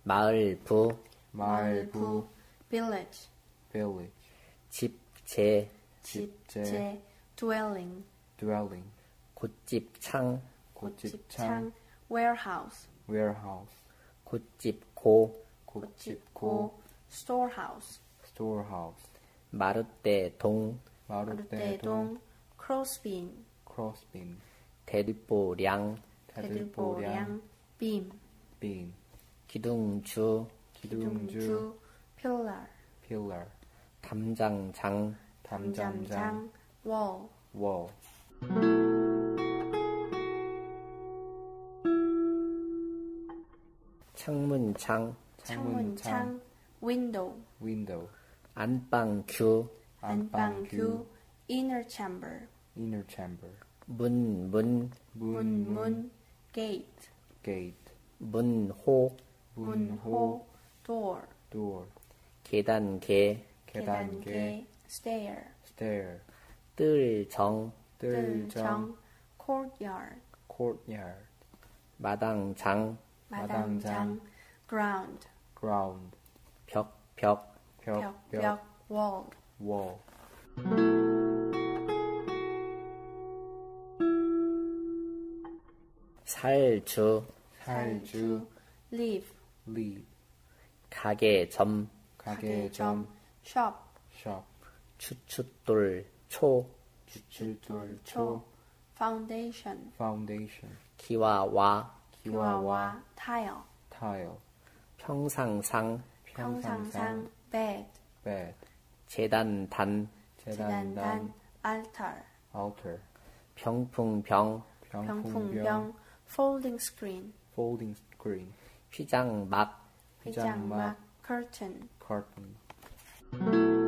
마을 부 마을 부 village village 집재 집재 dwelling dwelling 곶집창 곶집창 warehouse warehouse 곶집고 곶집고 storehouse storehouse 마룻대동 마룻대동 crossbeam crossbeam 대들보량 대들보량 beam beam 기둥주 기둥주 pillar pillar 담장장 담장장 wall wall 창문창 창문창 window window 안방규 안방규 inner chamber inner chamber 문문 문 gate gate 문호 문호 door door 계단계 계단계 stair stair 뜰정 뜰정 courtyard courtyard 마당장 마당장 ground ground 벽벽 벽 wall wall 살주 살주 leaf leaf 가게점 가게점 shop shop 추춧돌 초 추출돌 초 foundation foundation 기와와 기와와 tile tile 평상상 평상상 bed bed 재단단 재단단 altar altar 병풍병 병풍병 folding screen folding screen 휘장막 휘장막 curtain curtain